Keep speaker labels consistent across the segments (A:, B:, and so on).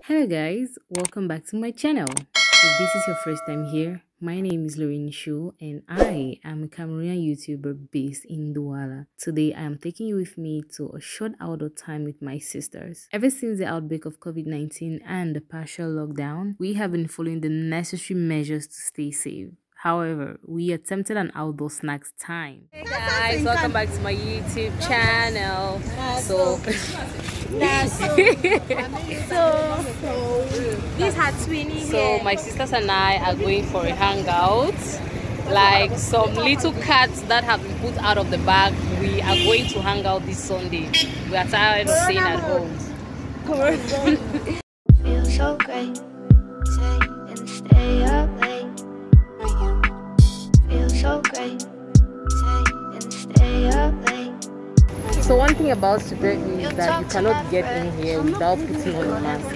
A: Hello guys, welcome back to my channel. If this is your first time here, my name is Lorraine Shu and I am a Cameroonian YouTuber based in Douala. Today I am taking you with me to a short outdoor time with my sisters. Ever since the outbreak of COVID-19 and the partial lockdown, we have been following the necessary measures to stay safe. However, we attempted an outdoor snacks time. Hey guys, welcome back to my YouTube channel.
B: These are twinning.
A: So my sisters and I are going for a hangout. Like some little cats that have been put out of the bag, we are going to hang out this Sunday. We are tired of staying at home.
C: Feel so great, stay and stay up late for you. Feel so great, stay and stay up late.
A: So one thing about Super is that you cannot get in here without putting on a mask.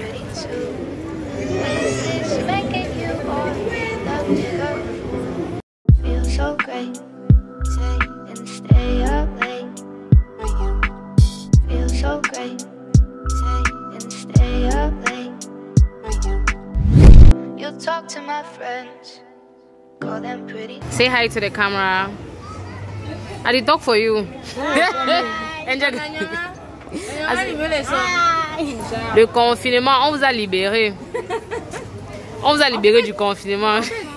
C: Feel so great, stay and stay up late for you. Feel so great, stay and stay up late for you. You talk to my friends, call them pretty.
A: Say hi to the camera. I did talk for you. Le confinement, on vous a libéré. On vous a libéré du confinement.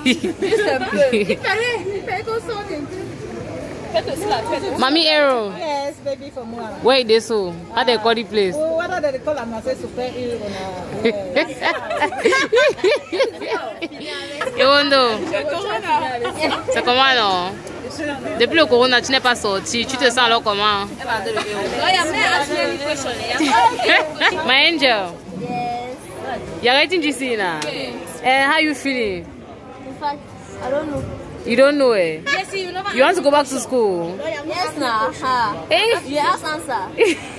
A: Mommy Arrow.
B: Yes, baby for more.
A: Where is this? How they call the place?
B: Oh, what are they call? I'm not saying super hero.
A: C'est comment non? Depuis le corona, tu n'es pas sorti. Tu te sens alors comment? My angel.
C: Yes.
A: You're writing GC now. And how you feeling?
C: In fact, I don't know.
A: You don't know it. You want to go back to school?
C: Yes, nah.
A: Eh?
C: You ask answer.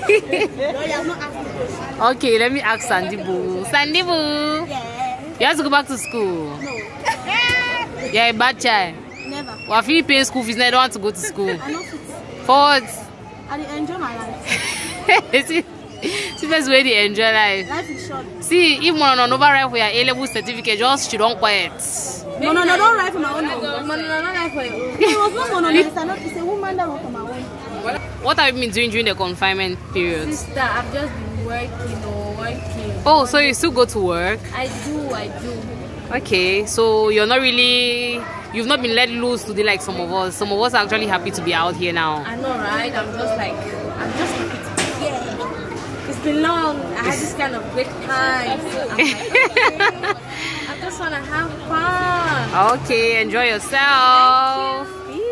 A: Okay, let me ask Sandy Boo. Sandy Boo.
C: Yes.
A: You have to go back to school?
C: No.
A: You're a bad child.
C: Never.
A: Well, if you pay school fees, I don't want to go to school.
C: I know fit.
A: For what?
C: I enjoy my life.
A: See, best way to enjoy life.
C: Life is short.
A: See, if one on override for your A-level certificate, just she don't quiet.
C: No, don't write for my own. No, don't write for your own. It was not monotonous. It's a woman that wrote for my own.
A: What have you been doing during the confinement period?
B: Sister, I've just been working.
A: Oh, so you still go to work?
B: I do.
A: Okay, so you've not been let loose today like some of us. Some of us are actually happy to be out here now.
B: I know, right? I'm just happy to be here. It's been long. I had this kind of great time. So I'm like, okay, I just want to have fun.
A: Okay, enjoy yourself.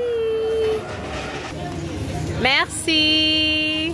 A: Merci.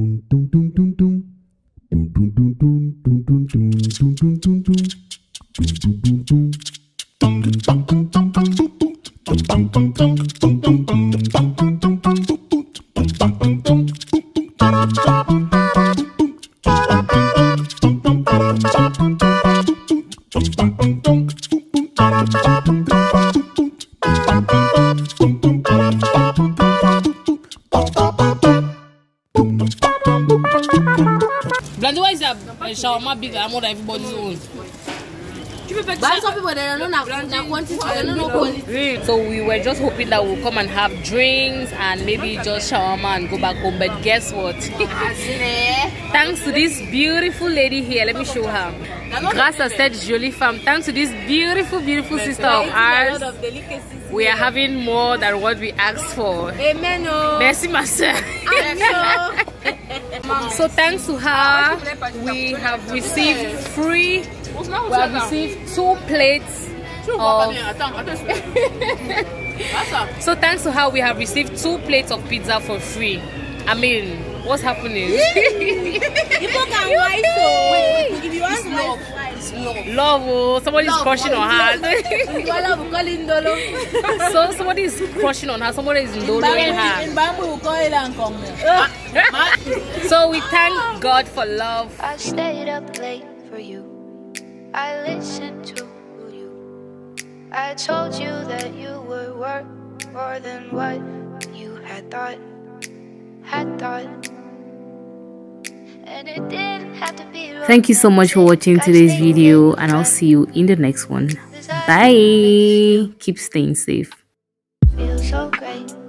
A: Blondie, why is that shawarma bigger more than everybody's own?
B: But some people, they don't know quantity. They don't know quality.
A: So we were just hoping that we'll come and have drinks and maybe just shawarma and go back home. But guess what? Thanks to this beautiful lady here, let me show her. Grâce à cette jolie femme, thanks to this beautiful sister of ours, we are having more than what we asked for.
B: Amen.
A: Merci, ma soeur. So thanks to her, we have received two plates of So thanks to her, we have received 2 plates of pizza for free. I mean, what's happening?
C: People can write so. If you want
A: Love, oh, somebody's crushing on her. So somebody is crushing on her, somebody is lowering her. So we thank God for love.
C: I stayed up late for you. I listened to you. I told you that you were worth more than what you had thought. And it didn't have to be
A: Thank you so much for watching today's video, and I'll see you in the next one. Bye. Keep staying safe.
C: Feels so great.